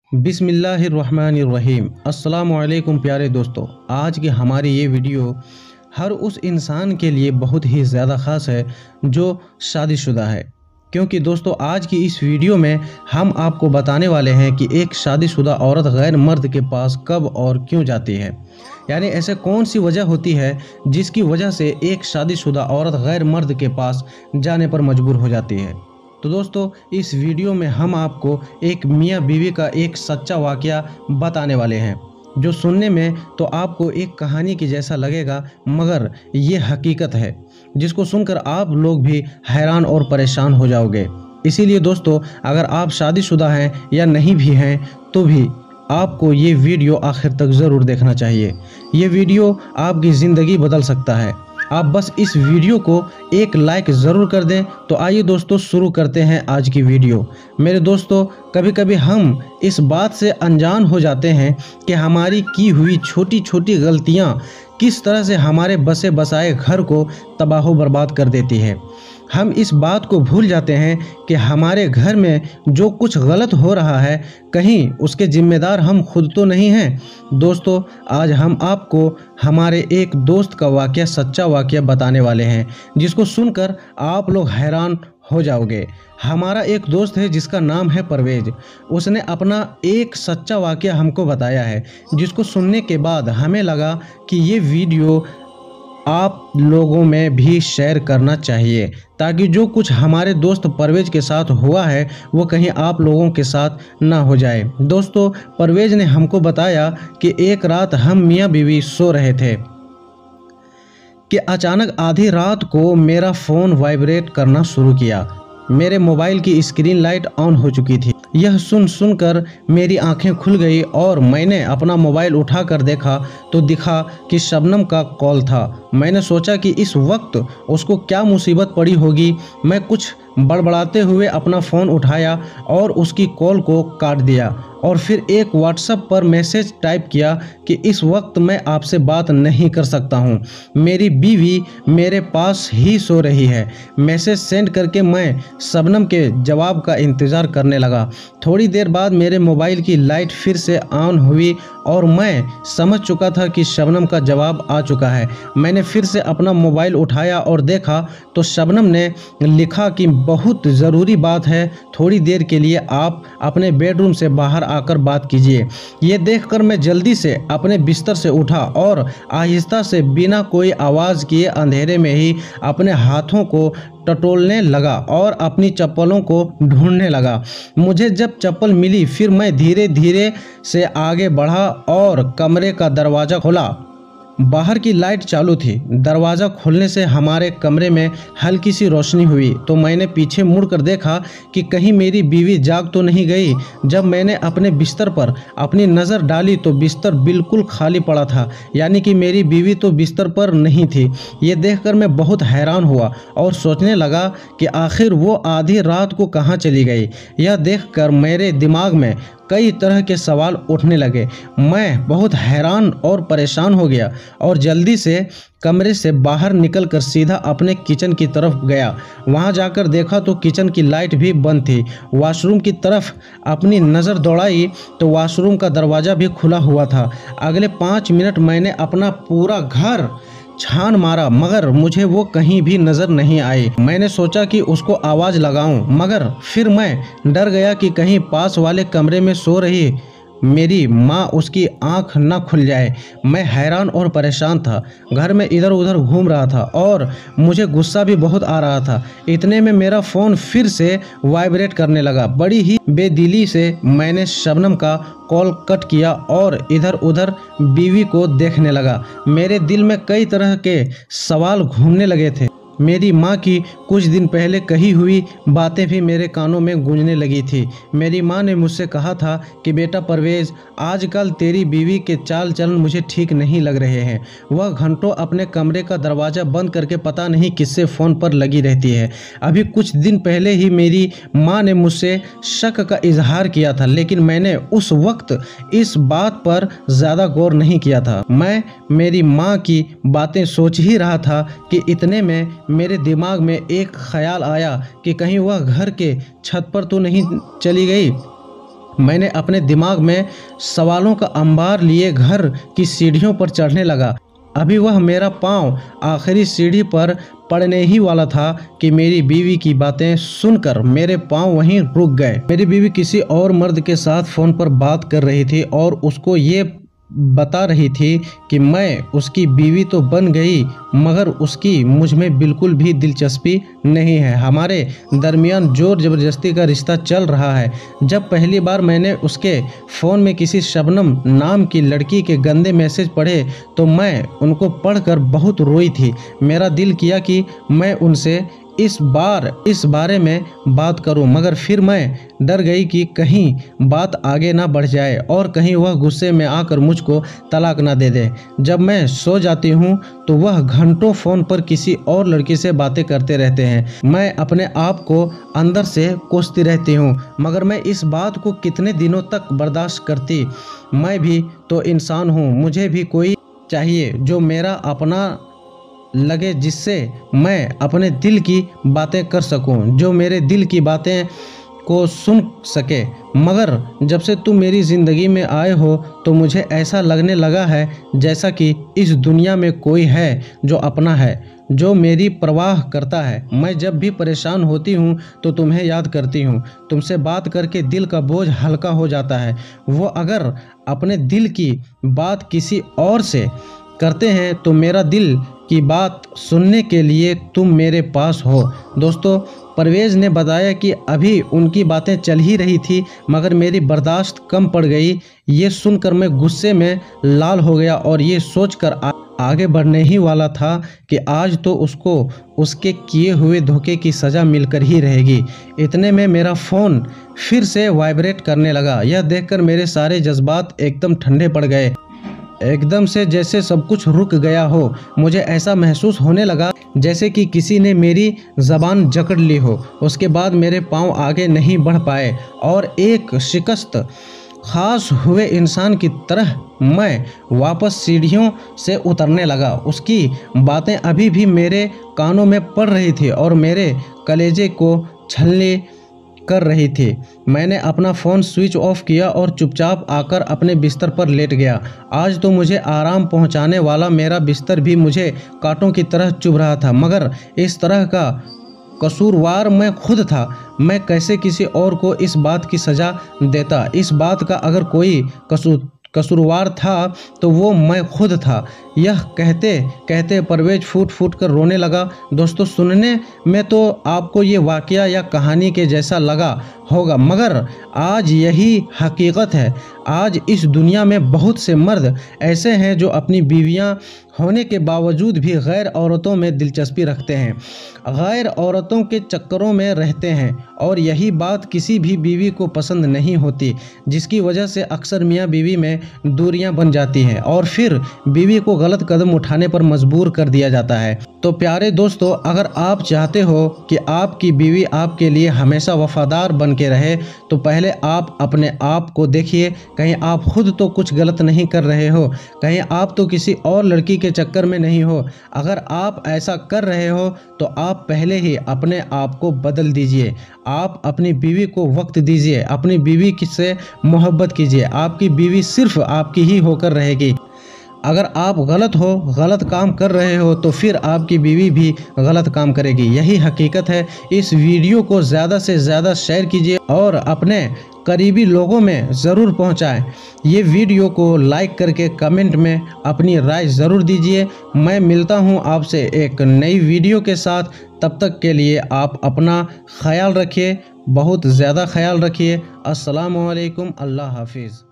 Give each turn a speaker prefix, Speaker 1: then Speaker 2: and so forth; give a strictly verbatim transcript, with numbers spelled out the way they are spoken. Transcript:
Speaker 1: बिस्मिल्लाहिर्रहमानिर्रहीम। अस्सलामुअलैकुम प्यारे दोस्तों, आज की हमारी ये वीडियो हर उस इंसान के लिए बहुत ही ज़्यादा ख़ास है जो शादीशुदा है। क्योंकि दोस्तों आज की इस वीडियो में हम आपको बताने वाले हैं कि एक शादीशुदा औरत गैर मर्द के पास कब और क्यों जाती है। यानी ऐसे कौन सी वजह होती है जिसकी वजह से एक शादीशुदा औरत गैर मर्द के पास जाने पर मजबूर हो जाती है। तो दोस्तों इस वीडियो में हम आपको एक मियाँ बीवी का एक सच्चा वाक़या बताने वाले हैं, जो सुनने में तो आपको एक कहानी की जैसा लगेगा, मगर ये हकीकत है जिसको सुनकर आप लोग भी हैरान और परेशान हो जाओगे। इसीलिए दोस्तों अगर आप शादीशुदा हैं या नहीं भी हैं तो भी आपको ये वीडियो आखिर तक ज़रूर देखना चाहिए। ये वीडियो आपकी ज़िंदगी बदल सकता है। आप बस इस वीडियो को एक लाइक ज़रूर कर दें। तो आइए दोस्तों शुरू करते हैं आज की वीडियो। मेरे दोस्तों कभी कभी हम इस बात से अनजान हो जाते हैं कि हमारी की हुई छोटी छोटी गलतियां किस तरह से हमारे बसे बसाए घर को तबाह बर्बाद कर देती है। हम इस बात को भूल जाते हैं कि हमारे घर में जो कुछ गलत हो रहा है कहीं उसके जिम्मेदार हम खुद तो नहीं हैं। दोस्तों आज हम आपको हमारे एक दोस्त का वाक़या, सच्चा वाक़या बताने वाले हैं जिसको सुनकर आप लोग हैरान हो जाओगे। हमारा एक दोस्त है जिसका नाम है परवेज। उसने अपना एक सच्चा वाक़या हमको बताया है, जिसको सुनने के बाद हमें लगा कि ये वीडियो आप लोगों में भी शेयर करना चाहिए, ताकि जो कुछ हमारे दोस्त परवेज के साथ हुआ है वो कहीं आप लोगों के साथ ना हो जाए। दोस्तों परवेज ने हमको बताया कि एक रात हम मियाँ बीवी सो रहे थे कि अचानक आधी रात को मेरा फ़ोन वाइब्रेट करना शुरू किया। मेरे मोबाइल की स्क्रीन लाइट ऑन हो चुकी थी। यह सुन सुनकर मेरी आंखें खुल गई और मैंने अपना मोबाइल उठाकर देखा तो दिखा कि शबनम का कॉल था। मैंने सोचा कि इस वक्त उसको क्या मुसीबत पड़ी होगी। मैं कुछ बड़बड़ाते हुए अपना फ़ोन उठाया और उसकी कॉल को काट दिया और फिर एक व्हाट्सएप पर मैसेज टाइप किया कि इस वक्त मैं आपसे बात नहीं कर सकता हूँ, मेरी बीवी मेरे पास ही सो रही है। मैसेज सेंड करके मैं शबनम के जवाब का इंतज़ार करने लगा। थोड़ी देर बाद मेरे मोबाइल की लाइट फिर से ऑन हुई और मैं समझ चुका था कि शबनम का जवाब आ चुका है। मैंने फिर से अपना मोबाइल उठाया और देखा तो शबनम ने लिखा कि बहुत ज़रूरी बात है, थोड़ी देर के लिए आप अपने बेडरूम से बाहर आकर बात कीजिए। ये देखकर मैं जल्दी से अपने बिस्तर से उठा और आहिस्ता से बिना कोई आवाज़ किए अंधेरे में ही अपने हाथों को टटोलने लगा और अपनी चप्पलों को ढूंढने लगा। मुझे जब चप्पल मिली फिर मैं धीरे धीरे से आगे बढ़ा और कमरे का दरवाज़ा खोला। बाहर की लाइट चालू थी। दरवाज़ा खोलने से हमारे कमरे में हल्की सी रोशनी हुई तो मैंने पीछे मुड़कर देखा कि कहीं मेरी बीवी जाग तो नहीं गई। जब मैंने अपने बिस्तर पर अपनी नज़र डाली तो बिस्तर बिल्कुल खाली पड़ा था, यानी कि मेरी बीवी तो बिस्तर पर नहीं थी। ये देखकर मैं बहुत हैरान हुआ और सोचने लगा कि आखिर वो आधी रात को कहाँ चली गई। यह देखकर मेरे दिमाग में कई तरह के सवाल उठने लगे। मैं बहुत हैरान और परेशान हो गया और जल्दी से कमरे से बाहर निकलकर सीधा अपने किचन की तरफ गया। वहां जाकर देखा तो किचन की लाइट भी बंद थी। वॉशरूम की तरफ अपनी नज़र दौड़ाई तो वॉशरूम का दरवाज़ा भी खुला हुआ था। अगले पाँच मिनट मैंने अपना पूरा घर छान मारा मगर मुझे वो कहीं भी नज़र नहीं आई। मैंने सोचा कि उसको आवाज़ लगाऊं, मगर फिर मैं डर गया कि कहीं पास वाले कमरे में सो रही मेरी माँ उसकी आंख न खुल जाए। मैं हैरान और परेशान था, घर में इधर उधर घूम रहा था और मुझे गुस्सा भी बहुत आ रहा था। इतने में मेरा फ़ोन फिर से वाइब्रेट करने लगा। बड़ी ही बेदिली से मैंने शबनम का कॉल कट किया और इधर उधर बीवी को देखने लगा। मेरे दिल में कई तरह के सवाल घूमने लगे थे। मेरी माँ की कुछ दिन पहले कही हुई बातें भी मेरे कानों में गूंजने लगी थी। मेरी माँ ने मुझसे कहा था कि बेटा परवेज़, आजकल तेरी बीवी के चाल चलन मुझे ठीक नहीं लग रहे हैं। वह घंटों अपने कमरे का दरवाज़ा बंद करके पता नहीं किससे फ़ोन पर लगी रहती है। अभी कुछ दिन पहले ही मेरी माँ ने मुझसे शक का इजहार किया था, लेकिन मैंने उस वक्त इस बात पर ज़्यादा गौर नहीं किया था। मैं मेरी माँ की बातें सोच ही रहा था कि इतने में मेरे दिमाग में एक ख्याल आया कि कहीं वह घर के छत पर तो नहीं चली गई। मैंने अपने दिमाग में सवालों का अंबार लिए घर की सीढ़ियों पर चढ़ने लगा। अभी वह मेरा पाँव आखिरी सीढ़ी पर पड़ने ही वाला था कि मेरी बीवी की बातें सुनकर मेरे पाँव वहीं रुक गए। मेरी बीवी किसी और मर्द के साथ फ़ोन पर बात कर रही थी और उसको ये बता रही थी कि मैं उसकी बीवी तो बन गई, मगर उसकी मुझ में बिल्कुल भी दिलचस्पी नहीं है। हमारे दरमियान जोर ज़बरदस्ती का रिश्ता चल रहा है। जब पहली बार मैंने उसके फ़ोन में किसी शबनम नाम की लड़की के गंदे मैसेज पढ़े तो मैं उनको पढ़कर बहुत रोई थी। मेरा दिल किया कि मैं उनसे इस बार इस बारे में बात करूं, मगर फिर मैं डर गई कि कहीं बात आगे ना बढ़ जाए और कहीं वह गुस्से में आकर मुझको तलाक ना दे दे। जब मैं सो जाती हूं तो वह घंटों फ़ोन पर किसी और लड़की से बातें करते रहते हैं। मैं अपने आप को अंदर से कोसती रहती हूं, मगर मैं इस बात को कितने दिनों तक बर्दाश्त करती। मैं भी तो इंसान हूं, मुझे भी कोई चाहिए जो मेरा अपना लगे, जिससे मैं अपने दिल की बातें कर सकूं, जो मेरे दिल की बातें को सुन सके। मगर जब से तुम मेरी ज़िंदगी में आए हो तो मुझे ऐसा लगने लगा है जैसा कि इस दुनिया में कोई है जो अपना है, जो मेरी परवाह करता है। मैं जब भी परेशान होती हूँ तो तुम्हें याद करती हूँ। तुमसे बात करके दिल का बोझ हल्का हो जाता है। वो अगर अपने दिल की बात किसी और से करते हैं तो मेरा दिल की बात सुनने के लिए तुम मेरे पास हो। दोस्तों, परवेज़ ने बताया कि अभी उनकी बातें चल ही रही थी, मगर मेरी बर्दाश्त कम पड़ गई। ये सुनकर मैं गुस्से में लाल हो गया और ये सोचकर आ, आगे बढ़ने ही वाला था कि आज तो उसको उसके किए हुए धोखे की सज़ा मिलकर ही रहेगी। इतने में मेरा फ़ोन फिर से वाइब्रेट करने लगा। यह देखकर मेरे सारे जज्बात एकदम ठंडे पड़ गए, एकदम से जैसे सब कुछ रुक गया हो। मुझे ऐसा महसूस होने लगा जैसे कि किसी ने मेरी ज़बान जकड़ ली हो। उसके बाद मेरे पाँव आगे नहीं बढ़ पाए और एक शिकस्त खास हुए इंसान की तरह मैं वापस सीढ़ियों से उतरने लगा। उसकी बातें अभी भी मेरे कानों में पड़ रही थी और मेरे कलेजे को छलनी कर रही थी। मैंने अपना फ़ोन स्विच ऑफ किया और चुपचाप आकर अपने बिस्तर पर लेट गया। आज तो मुझे आराम पहुंचाने वाला मेरा बिस्तर भी मुझे कांटों की तरह चुभ रहा था, मगर इस तरह का कसूरवार मैं खुद था। मैं कैसे किसी और को इस बात की सज़ा देता? इस बात का अगर कोई कसूर कसूरवार था तो वो मैं खुद था। यह कहते कहते परवेज़ फूट फूट कर रोने लगा। दोस्तों, सुनने में तो आपको ये वाक़या या कहानी के जैसा लगा होगा, मगर आज यही हकीकत है। आज इस दुनिया में बहुत से मर्द ऐसे हैं जो अपनी बीवियां होने के बावजूद भी गैर औरतों में दिलचस्पी रखते हैं, गैर औरतों के चक्करों में रहते हैं, और यही बात किसी भी बीवी को पसंद नहीं होती, जिसकी वजह से अक्सर मियाँ बीवी में दूरियां बन जाती हैं और फिर बीवी को गलत कदम उठाने पर मजबूर कर दिया जाता है। तो प्यारे दोस्तों, अगर आप चाहते हो कि आपकी बीवी आपके लिए हमेशा वफादार बन के रहे तो पहले आप अपने आप को देखिए। कहीं आप खुद तो कुछ गलत नहीं कर रहे हो, कहीं आप तो किसी और लड़की के चक्कर में नहीं हो। अगर आप ऐसा कर रहे हो तो आप पहले ही अपने आप को बदल दीजिए। आप अपनी बीवी को वक्त दीजिए, अपनी बीवी से मोहब्बत कीजिए। आपकी बीवी सिर्फ आपकी ही होकर रहेगी। अगर आप गलत हो, गलत काम कर रहे हो तो फिर आपकी बीवी भी गलत काम करेगी। यही हकीकत है। इस वीडियो को ज़्यादा से ज़्यादा शेयर कीजिए और अपने करीबी लोगों में ज़रूर पहुंचाएं। ये वीडियो को लाइक करके कमेंट में अपनी राय ज़रूर दीजिए। मैं मिलता हूं आपसे एक नई वीडियो के साथ। तब तक के लिए आप अपना ख्याल रखिए, बहुत ज़्यादा ख्याल रखिए। अस्सलामु अलैकुम, अल्लाह हाफिज़।